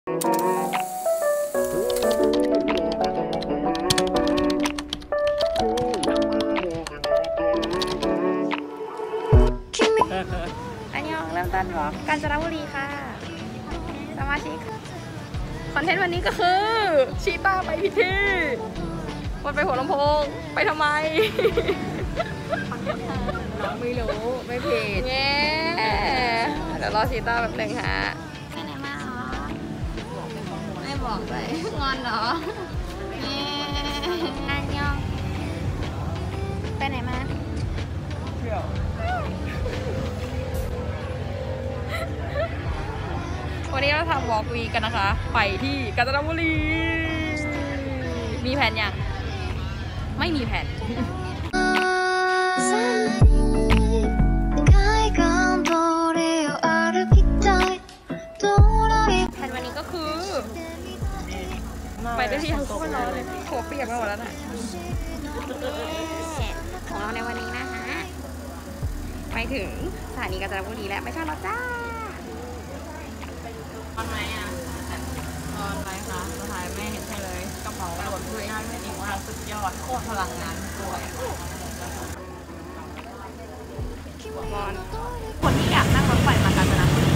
อันยองเริ่มต้นวอล์กกาญจนบุรีค่ะสมาชิกคอนเทนต์วันนี้ก็คือชีต้าไปพิธีวันไปหัวลำโพงไปทำไมน้องไม่รู้ไม่ผิดเงี้ยเดี๋ยวรอชีต้าแบบหนึ่งฮะไปไหนมาหรอไม่บอกเลยงอนเหรอเงี้ยอันยองไปไหนมาวันนี้เราทำวอล์กวีกันนะคะไปที่กาญจนบุรีมีแผนยังไม่มีแผนแผนวันนี้ก็คือไปได้ที่ทั้งคนร้อนเลยหัวเปียกไปหมดแล้วน่ะของเราในวันนี้นะคะไปถึงสถานีกาญจนบุรีแล้วไม่ใช่หรอจ้าตอนไหนอ่ะตอนไหนคะสุดท้ายแม่เห็นให้เลยกระเป๋าโดดด้วยง่ายไม่ดีว่าสุดยอดโคตรพลังงานด้วยคนที่อยากนั่งรถไฟมากาญจนบุรี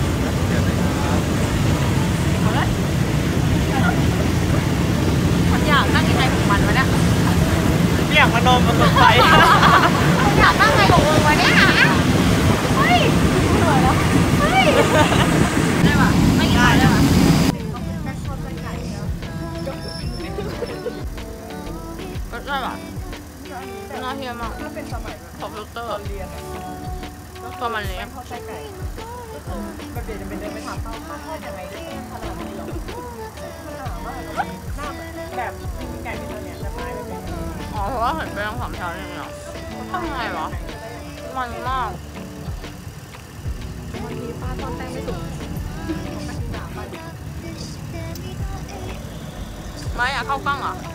คนอยากนั่งยังไงของมันวะเนี่ยอยากมานอนบนรถไฟอยากนั่งไงของมึงวะเนี่ยเฮ้ยเฮ้ยได้ปะไม่ได้ได้ปะก็ได้ปะน่าเที่ยวมากขอบคุณเตอร์ประมาณนี้ข้าวไส้ไก่แบบเดี๋ยวจะเป็นเดินไปถามเขาข้าวทอดยังไงได้ขนาดนี้หรอมันหนามากหน้าแบบไก่เป็นตัวเนี้ยแต่ไม้ไม่เป็นอ๋อเพราะว่าเห็นเป็น3 ชั้นอย่างเงี้ยทำไงวะมันมากวันนี้ป้าตอนแป้งไม่สุกไม่อยากเข้ากล้องอ่ะ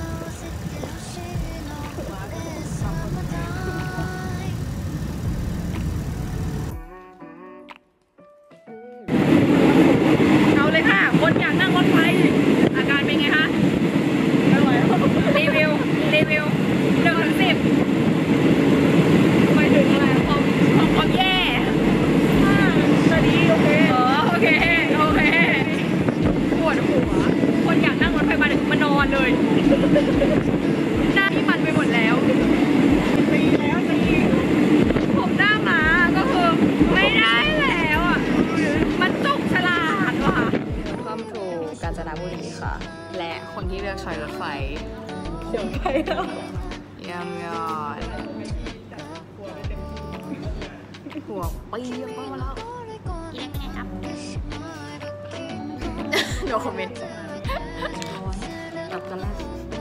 เอาเลยค่ะคนอยากนั่งรถไฟอาการเป็นไงคะรีวิว1 ถึง 10ไปถึงอะไรความแย่ตอนนี้โอเคโอเคปวดหัวคนอยากนั่งรถไฟมาถึงมานอนเลยหน้าที่มันไปหมดแล้วผมหน้ามาก็คือไม่ได้แล้วอ่ะมันจุกฉลาดว่ะข้ามถูกกาญจนบุรีค่ะและคนที่เลือกใช้รถไฟเดี๋ยวไปแล้วยำยอดหัวปีกเข้ามาแล้วกินยังไงครับเดี๋ยวคอมเมนต์กลับกันแล้ว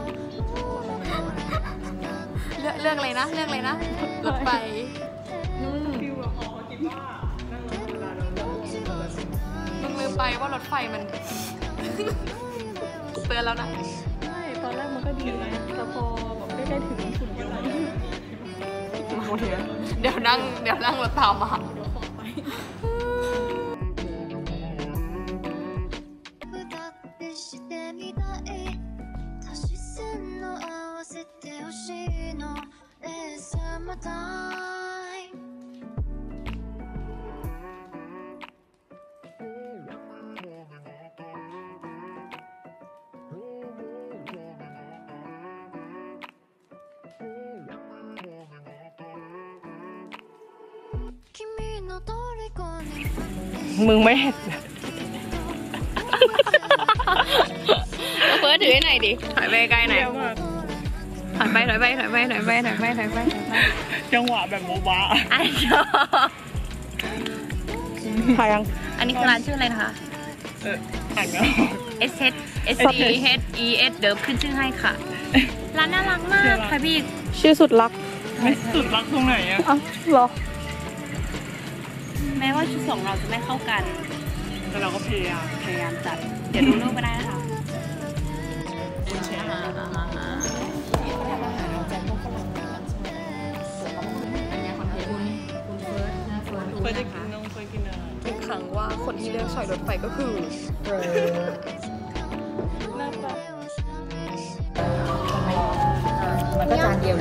เรื่องอะไรนะรถไฟมึงลืมไปว่ารถไฟมันเตือนแล้วนะไม่ตอนแรกมันก็ดีนะแต่พอแบบใกล้ๆถึงฝุ่นเยอะมาเดี๋ยวนั่งรถตามมามึงไม่เห็นเฟิร์สถือให้หน่อยดิถอยไปใกล้หน่อยถอยไปจังหวะแบบโมบ้าถ่ายยังอันนี้คือร้านชื่ออะไรนะคะถ่ายแล้ว S E S เดี๋ยวขึ้นชื่อให้ค่ะร้านน่ารักมากค่ะพี่ชื่อสุดรักไม่สุดรักตรงไหนอ่ะหรอแม้ว่าชุดของเราจะไม่เข้ากันแต่เราก็พยายามจัดเดี๋ยวดูรูปก็ได้นะคะเคยกินอะไรทุกครั้งว่าคนที่เลือกใช้รถไฟก็คือ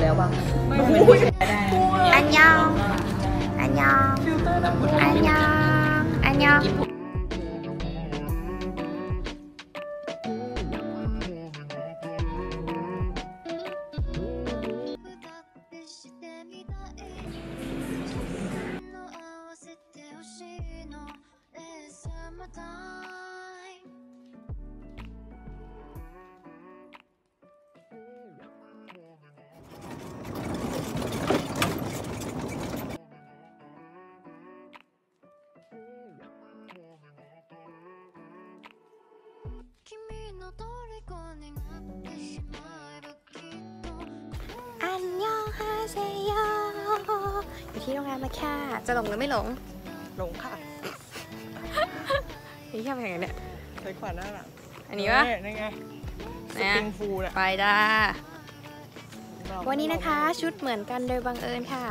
แล้วบ้างไม่ได้อันยองอันยองฟิลเตอร์น้ำมันอันยองอันยอง อันยองฮาเซโยอยู่ที่โรงแรมมาค่ะจะหลงหรือไม่หลงหลงค่ะนี่แค่เป็นไงเนี่ยใช้ขวานหน้าหลังอันนี้วะนี่ไงสเนี่ยปริงฟูลน่ะไปจ้าวันนี้นะคะชุดเหมือนกันโดยบังเอิญค่ะ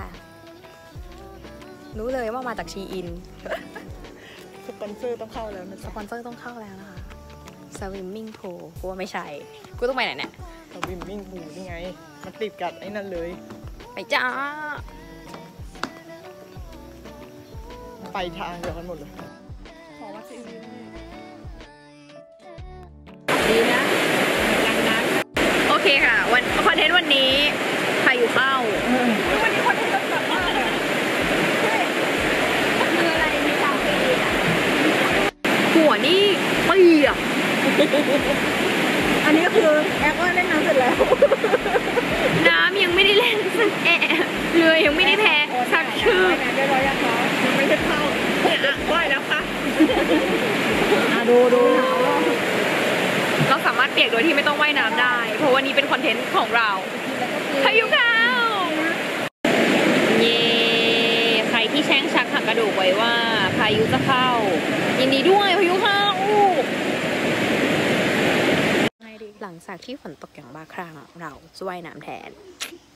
รู้เลยว่ามาจากชีอินสปอนเซอร์ต้องเข้าแล้วนะสจ๊ะปอนเซอร์ต้องเข้าแล้วนะคะ Swimming pool กูว่าไม่ใช่ กูต้องไปไหนเนี่ยสวิมมิ่งพูลนี่ไง มันติดกับไอ้นั่นเลยไปจ้าไปทางเดียวกันหมดเลยขอวัดซีอิ๊วดีนะโอเคค่ะวันคอนเทนต์วันนี้พายุเข้าวันนี้คนที่ต้องแบบมากเลยคืออะไรมีคาเฟ่อะหัวนี่เปียกอันนี้ก็คือแอปว่าเล่นน้ำเสร็จแล้วน้ำยังไม่ได้เล่นสักแอะเรือยังไม่ได้แพ้สักชื่อได้ร้อยยังคะไม่ใช่เข้าว่ายแล้วค่ะดูเราสามารถเปียกโดยที่ไม่ต้องว่ายน้ำได้ เพราะวันนี้เป็นคอนเทนต์ของเราพายุเข้าเย่ใครที่แช่งชักหักกระดูกไว้ว่าพายุจะเข้ายินดีด้วยพายุเข้าหลังจากที่ฝนตกอย่างบ้าคลั่งเราจะว่ายน้ำแทน